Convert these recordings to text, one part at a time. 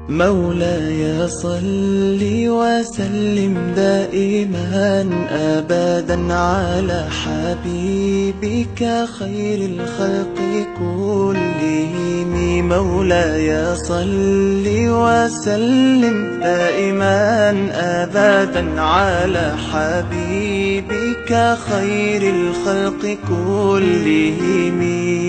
مولاي صل وسلم دائما أبدا على حبيبك خير الخلق كلهم. مولاي صل وسلم دائما أبدا على حبيبك خير الخلق كلهم.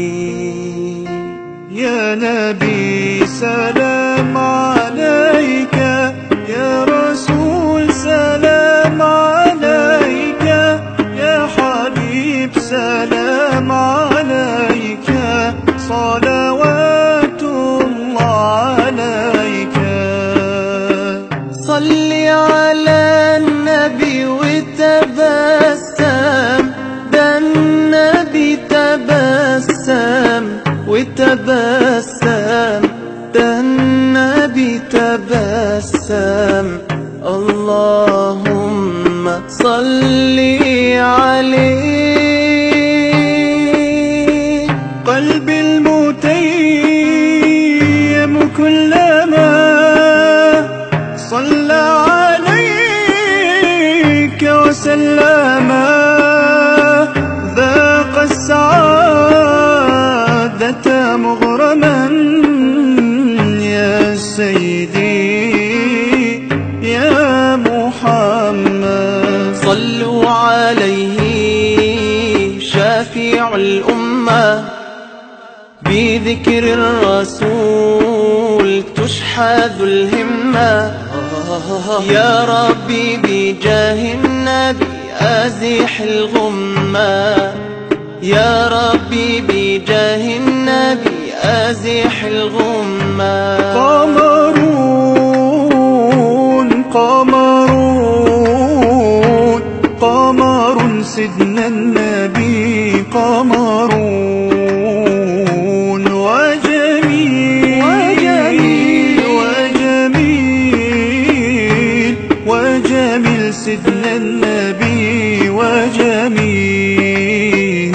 يا نبي سلام عليك، يا رسول سلام عليك، يا حبيب سلام عليك، صلوات الله عليك. صل على النبي وتبسم، ده النبي تبسم وتبسم، ده النبي تبسم. اللهم صل عليه. قلبي المتيم كلما صلى عليك وسلم ذاق السعادة مغرما. يا سيدي يا محمد صلوا عليه شافع الأمة، بذكر الرسول تشحذ الهمة. يا ربي بجاه النبي أزح الغمة، يا ربي بجاه النبي أزح الغمة. قمرون قمرون قمر سيدنا النبي، قمرون وجميل وجميل وجميل سيدنا النبي وجميل.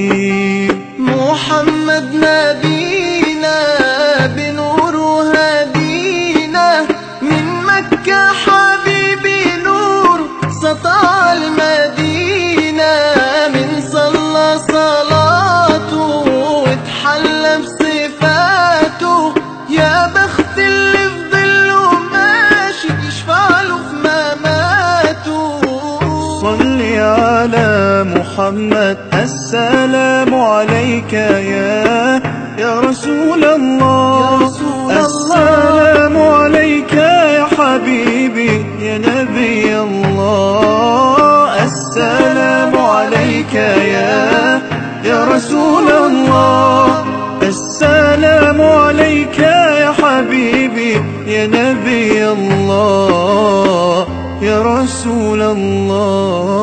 محمد نبينا بنور هدينا، من مكة حبيبي نور سطع المدينة. من صلى صلاته واتحلى بصفاته، يا بخت اللي في ظله ماشي يشفع له في مماته. صل على محمد السلام عليك يا رسول الله، السلام عليك يا حبيبي يا نبي الله. السلام عليك يا رسول الله، السلام عليك يا حبيبي يا نبي الله يا رسول الله.